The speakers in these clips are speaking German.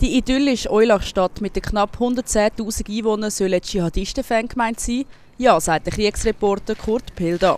Die idyllische Eulachstadt mit den knapp 110'000 Einwohnern soll eine Dschihadisten-Fangemeinde sein? Ja, sagt der Kriegsreporter Kurt Pilda.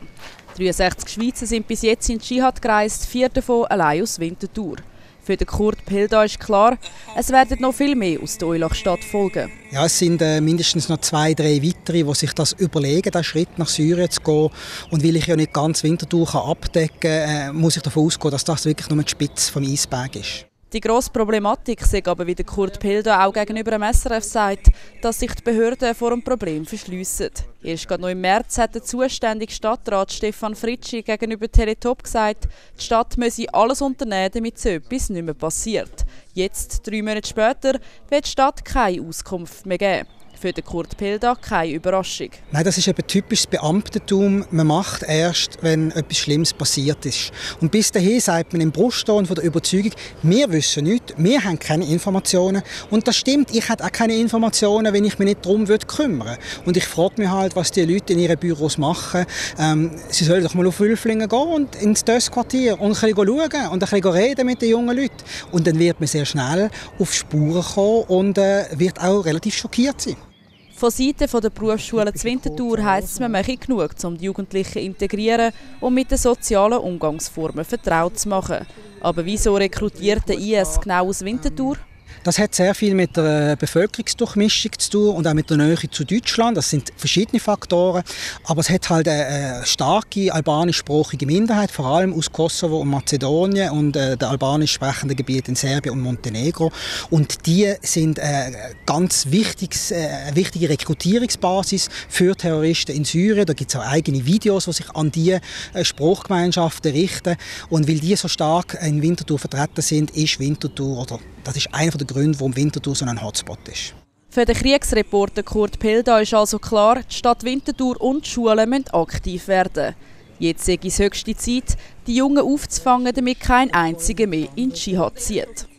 63 Schweizer sind bis jetzt in die Dschihad gereist, 4 davon allein aus Winterthur. Für den Kurt Pilda ist klar, es werden noch viel mehr aus der Eulachstadt folgen. Ja, es sind mindestens noch 2, 3 weitere, die sich das überlegen, den Schritt nach Syrien zu gehen. Und weil ich ja nicht ganz Winterthur abdecken kann, muss ich davon ausgehen, dass das wirklich nur die Spitze des Eisbergs ist. Die grosse Problematik sei aber, wie der Kurt Pilda auch gegenüber dem SRF sagt, dass sich die Behörden vor dem Problem verschliessen. Erst gerade noch im März hat der zuständige Stadtrat Stefan Fritschi gegenüber Teletop gesagt, die Stadt müsse alles unternehmen, damit so etwas nicht mehr passiert. Jetzt, 3 Monate später, wird die Stadt keine Auskunft mehr geben. Für den Kurt Pilda keine Überraschung. Nein, das ist eben typisches Beamtentum. Man macht erst, wenn etwas Schlimmes passiert ist. Und bis dahin sagt man im Brustton von der Überzeugung, wir wissen nichts, wir haben keine Informationen. Und das stimmt, ich hätte auch keine Informationen, wenn ich mich nicht darum kümmern würde. Und ich frage mich halt, was die Leute in ihren Büros machen. Sie sollen doch mal auf Wülflingen gehen und ins Dössquartier und ein bisschen schauen und ein bisschen reden mit den jungen Leuten. Und dann wird man sehr schnell auf Spuren kommen und wird auch relativ schockiert sein. Von Seiten der Berufsschule zu Winterthur heisst es, man mache genug, um die Jugendlichen zu integrieren und mit den sozialen Umgangsformen vertraut zu machen. Aber wieso rekrutiert der IS genau aus Winterthur? Das hat sehr viel mit der Bevölkerungsdurchmischung zu tun und auch mit der Nähe zu Deutschland. Das sind verschiedene Faktoren. Aber es hat halt eine starke albanischsprachige Minderheit, vor allem aus Kosovo und Mazedonien und den albanisch sprechenden Gebieten in Serbien und Montenegro. Und die sind ganz wichtige Rekrutierungsbasis für Terroristen in Syrien. Da gibt es auch eigene Videos, die sich an diese Sprachgemeinschaften richten. Und weil die so stark in Winterthur vertreten sind, ist Winterthur, oder das ist einer der Gründe, warum Winterthur so ein Hotspot ist. Für den Kriegsreporter Kurt Pilda ist also klar, die Stadt Winterthur und die Schulen müssen aktiv werden. Jetzt sei es höchste Zeit, die Jungen aufzufangen, damit kein einziger mehr in die Dschihad zieht.